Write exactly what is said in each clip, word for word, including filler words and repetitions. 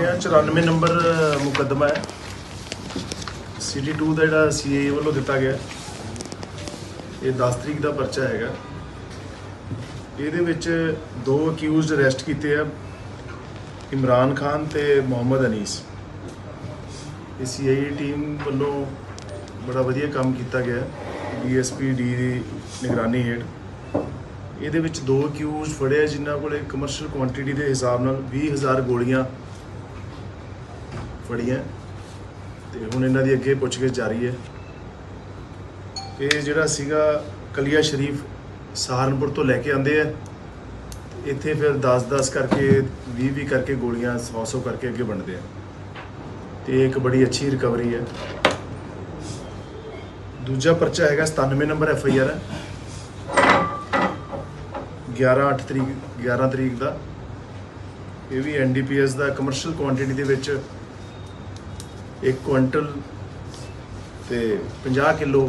ਇਹ ਚੁਰਾਨਵੇਂ ਨੰਬਰ ਮੁਕੱਦਮਾ ਹੈ ਸਿਟੀ टू ਦਾ ਜਿਹੜਾ ਸੀਏ ਵੱਲੋਂ ਦਿੱਤਾ ਗਿਆ। ਇਹ ਦਸ ਤਰੀਕ ਦਾ ਪਰਚਾ ਹੈਗਾ। ਇਹਦੇ ਵਿੱਚ ਦੋ ਅਕਿਊਜ਼ਡ ਅਰੈਸਟ ਕੀਤੇ ਆ, ਇਮਰਾਨ ਖਾਨ ਤੇ ਮੁਹੰਮਦ ਅਨੀਸ। ਇਹ ਸੀ ਆਈ ਏ ਟੀਮ ਵੱਲੋਂ ਬੜਾ ਵਧੀਆ ਕੰਮ ਕੀਤਾ ਗਿਆ ਡੀ ਐਸ ਪੀ ਡੀ ਦੀ ਨਿਗਰਾਨੀ ਹੇਠ। ਇਹਦੇ ਵਿੱਚ ਦੋ ਅਕਿਊਜ਼ਡ ਫੜੇ ਜਿਨ੍ਹਾਂ ਕੋਲ ਕਮਰਸ਼ੀਅਲ ਕੁਆਂਟੀਟੀ ਦੇ ਹਿਸਾਬ ਨਾਲ ਵੀਹ ਹਜ਼ਾਰ ਗੋਲੀਆਂ ਫੜੀਆਂ ਤੇ ਹੁਣ ਇਹਨਾਂ ਦੀ ਅੱਗੇ ਪੁੱਛਗਿੱਛ ਜਾਰੀ ਹੈ। ਇਹ ਜਿਹੜਾ ਸੀਗਾ ਕਲੀਆ ਸ਼ਰੀਫ ਸਹਾਰਨਪੁਰ ਤੋਂ ਲੈ ਕੇ ਆਉਂਦੇ ਆ, ਇੱਥੇ ਫਿਰ ਦਸ ਦਸ ਕਰਕੇ ਵੀਹ ਵੀਹ ਕਰਕੇ ਗੋਲੀਆਂ ਸੌ ਸੌ ਕਰਕੇ ਅੱਗੇ ਵੰਡਦੇ ਆ ਤੇ ਇੱਕ ਬੜੀ ਅੱਛੀ ਰਿਕਵਰੀ ਹੈ। ਦੂਜਾ ਪਰਚਾ ਹੈਗਾ ਸਤਾਨਵੇਂ ਨੰਬਰ ਐਫ ਆਈ ਆਰ ਹੈ ਗਿਆਰਾਂ ਅੱਠ ਤਰੀਕ ਗਿਆਰਾਂ ਤਰੀਕ ਦਾ। ਇਹ ਵੀ ਐਨ ਡੀ ਪੀ ਐਸ ਦਾ ਕਮਰਸ਼ੀਅਲ ਕੁਆਂਟੀਟੀ ਦੇ ਵਿੱਚ ਇੱਕ ਕੁਇੰਟਲ ਤੇ ਪੰਜਾਹ ਕਿਲੋ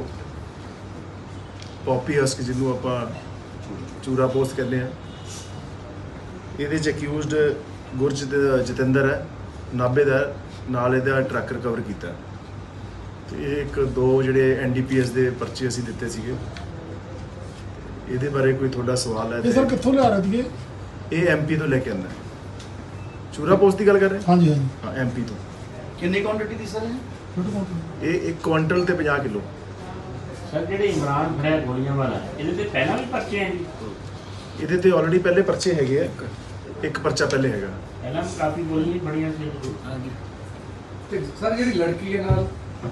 ਪੌਪੀ ਹਸਕ ਜਿਹਨੂੰ ਆਪਾਂ ਚੂਰਾ ਪੋਸਟ ਕਹਿੰਦੇ ਆ। ਇਹਦੇ 'ਚ ਅਕਿਊਜ਼ਡ ਗੁਰਜ ਜਤਿੰਦਰ ਹੈ ਨਾਭੇ ਦਾ, ਨਾਲ ਇਹਦਾ ਟਰੱਕ ਰਿਕਵਰ ਕੀਤਾ ਤੇ ਇਹ ਇੱਕ ਦੋ ਜਿਹੜੇ ਐਨ ਡੀ ਪੀ ਐਸ ਦੇ ਪਰਚੇ ਅਸੀਂ ਦਿੱਤੇ ਸੀਗੇ। ਇਹਦੇ ਬਾਰੇ ਕੋਈ ਤੁਹਾਡਾ ਸਵਾਲ ਹੈ? ਇਹ ਸਰ ਕਿੱਥੋਂ ਲਿਆ ਰਹੇ ਸੀਗੇ? ਇਹ ਐਮ ਪੀ ਤੋਂ ਲੈ ਕੇ ਆਉਂਦਾ। ਚੂਰਾ ਪੋਸਟ ਦੀ ਗੱਲ ਕਰ ਰਹੇ? ਹਾਂਜੀ ਹਾਂਜੀ ਹਾਂ, ਐਮ ਪੀ ਤੋਂ। ਕਿੰਨੀ ਕੁਆਂਟੀਟੀ ਦੀ ਸਰ ਇਹ? ਇਹ ਇੱਕ ਕੁਇੰਟਲ ਤੇ ਪੰਜਾਹ ਕਿਲੋ। ਸਰ ਜਿਹੜੇ ਇਮਰਾਨ ਫੜਿਆ ਗੋਲੀਆਂ ਵਾਲਾ, ਇਹਦੇ ਤੇ ਪਹਿਲਾਂ ਵੀ ਪਰਚੇ ਹੈ ਜੀ? ਇਹਦੇ ਤੇ ਆਲਰੇਡੀ ਪਹਿਲੇ ਪਰਚੇ ਹੈਗੇ ਆ, ਇੱਕ ਪਰਚਾ ਪਹਿਲੇ ਹੈਗਾ। ਪਹਿਲਾਂ ਵੀ ਕਾਫੀ ਗੋਲੀਆਂ ਫੜੀਆਂ ਸੀ। ਹਾਂਜੀ ਤੇ ਸਰ ਜਿਹੜੀ ਲੜਕੀ ਹੈ ਨਾਲ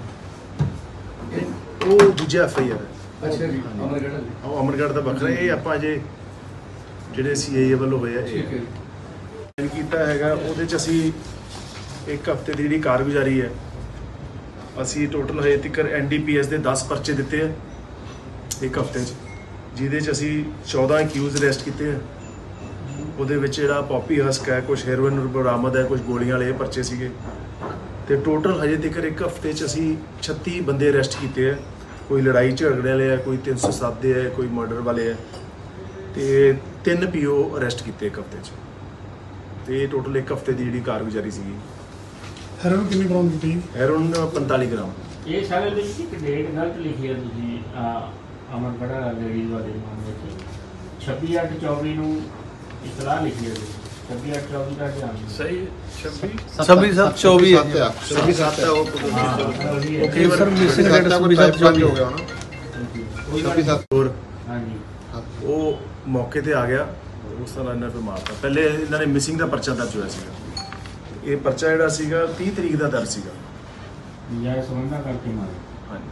ਉਹ ਦੂਜਾ ਐਫ ਆਈ ਆਰ ਹੈ। ਅੱਛਾ ਜੀ, ਅਮਰਗੜ੍ਹ ਵਾਲੀ। ਉਹ ਅਮਰਗੜ੍ਹ ਦਾ ਵੱਖਰਾ। ਇਹ ਆਪਾਂ ਅਜੇ ਜਿਹੜੇ ਸੀ ਆਈ ਏ ਵੱਲੋਂ ਹੋਇਆ ਠੀਕ ਹੈ ਇਹ ਕੀਤਾ ਹੈਗਾ। ਉਹਦੇ 'ਚ ਅਸੀਂ ਇੱਕ ਹਫ਼ਤੇ ਦੀ ਜਿਹੜੀ ਕਾਰਗੁਜ਼ਾਰੀ ਹੈ, ਅਸੀਂ ਟੋਟਲ ਹਜੇ ਤੱਕ ਐਨ ਡੀ ਪੀ ਐਸ ਦੇ ਦਸ ਪਰਚੇ ਦਿੱਤੇ ਆ ਇੱਕ ਹਫ਼ਤੇ 'ਚ, ਜਿਹਦੇ 'ਚ ਅਸੀਂ ਚੌਦਾਂ ਅਕਿਊਜ਼ ਅਰੈਸਟ ਕੀਤੇ ਆ। ਉਹਦੇ ਵਿੱਚ ਜਿਹੜਾ ਪੌਪੀ ਹਸਕ ਹੈ, ਕੁਛ ਹੈਰੋਇਨ ਬਰਾਮਦ ਹੈ, ਕੁਛ ਗੋਲੀਆਂ ਵਾਲੇ ਪਰਚੇ ਸੀਗੇ ਤੇ ਟੋਟਲ ਹਜੇ ਤੱਕ ਇੱਕ ਹਫ਼ਤੇ 'ਚ ਅਸੀਂ ਛੱਤੀ ਬੰਦੇ ਅਰੈਸਟ ਕੀਤੇ ਆ। ਕੋਈ ਲੜਾਈ ਝਗੜੇ ਵਾਲੇ ਆ, ਕੋਈ ਤਿੰਨ ਸੌ ਸੱਤ ਦੇ ਹੈ, ਕੋਈ ਮਰਡਰ ਵਾਲੇ ਆ ਤੇ ਤਿੰਨ ਪੀ ਓ ਅਰੈਸਟ ਕੀਤੇ ਇੱਕ ਹਫ਼ਤੇ 'ਚ। ਤੇ ਟੋਟਲ ਇੱਕ ਹਫ਼ਤੇ ਦੀ ਜਿਹੜੀ ਕਾਰਗੁਜ਼ਾਰੀ ਸੀਗੀ। ਹੈਰੋਇਨ ਕਿੰਨੀ ਬਰਾਮਦ ਕੀਤੀ? ਹੈਰੋਇਨ ਪੰਤਾਲੀ ਗ੍ਰਾਮ। ਇਹ ਸਾਰੇ ਦੇ ਵਿੱਚ ਇੱਕ ਡੇਟ ਗਲਤ ਲਿਖੀ ਹੈ ਤੁਸੀਂ ਅਮਰਗੜ੍ਹ ਲੇਡੀਜ਼ ਵਾਲੇ ਮਾਮਲੇ 'ਚ ਛੱਬੀ ਅੱਠ ਚੌਵੀ ਨੂੰ ਇਤਲਾਹ ਲਿਖੀ ਹੈ ਜੀ। ਛੱਬੀ ਅੱਠ ਚੌਵੀ ਦਾ ਧਿਆਨ ਸਹੀ ਛੱਬੀ ਛੱਬੀ ਸੱਤ ਚੌਵੀ ਹੈ ਛੱਬੀ ਸੱਤ ਹੈ। ਉਹ ਓਕੇ ਸਰ, ਮਿਸਿੰਗ ਡੇਟ ਛੱਬੀ ਸੱਤ ਚੌਵੀ ਹੋ ਗਿਆ ਹੁਣ। ਛੱਬੀ ਸੱਤ ਹੋਰ ਹਾਂਜੀ ਉਹ ਮੌਕੇ ਤੇ ਆ ਗਿਆ, ਉਸ ਤਰ੍ਹਾਂ ਇਹਨਾਂ ਫਿਰ ਮਾਰਤਾ। ਪਹਿਲੇ ਇਹਨਾਂ ਨੇ ਮਿਸਿੰਗ ਦਾ ਪਰਚਾ ਦਰਜ ਹੋਇਆ ਸੀਗਾ। ਇਹ ਪਰਚਾ ਜਿਹੜਾ ਸੀਗਾ ਤੀਹ ਤਰੀਕ ਦਾ ਦਰਜ ਸੀਗਾ। ਯਾਰ ਸਮਝਣਾ ਕਰਕੇ ਮਾਰੇ। ਹਾਂਜੀ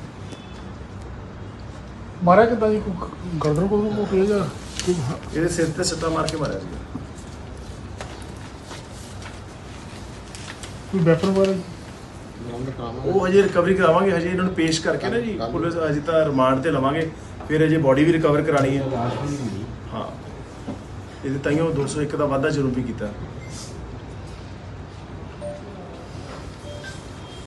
ਮਾਰਿਆ ਕਿੱਦਾਂ ਜੀ? ਕੋਈ ਗਰਦਨ ਕੋਲ ਕੋ ਪਿਆ ਜਾਂ ਕੋਈ? ਇਹਦੇ ਸਿਰ ਤੇ ਸੱਟਾ ਮਾਰ ਕੇ ਮਾਰਿਆ ਸੀਗਾ। ਕੋਈ ਵੈਪਨ ਵਗੈਰਾ? ਉਹ ਹਜੇ ਰਿਕਵਰੀ ਕਰਾਵਾਂਗੇ, ਹਜੇ ਇਹਨਾਂ ਨੂੰ ਪੇਸ਼ ਕਰਕੇ ਨਾ ਜੀ ਪੁਲਿਸ ਅਜੇ ਤਾਂ ਰਿਮਾਂਡ ਤੇ ਲਵਾਂਗੇ, ਫਿਰ ਅਜੇ ਬੋਡੀ ਵੀ ਰਿਕਵਰ ਕਰਾਣੀ ਹੈ। ਲਾਸ਼ ਵੀ ਨਹੀਂ ਹੁੰਦੀ। ਹਾਂ, ਇਹਦੇ ਤਾਈਓ ਦੋ ਸੌ ਇੱਕ ਦਾ ਵਾਧਾ ਜ਼ਰੂਰ ਵੀ ਕੀਤਾ।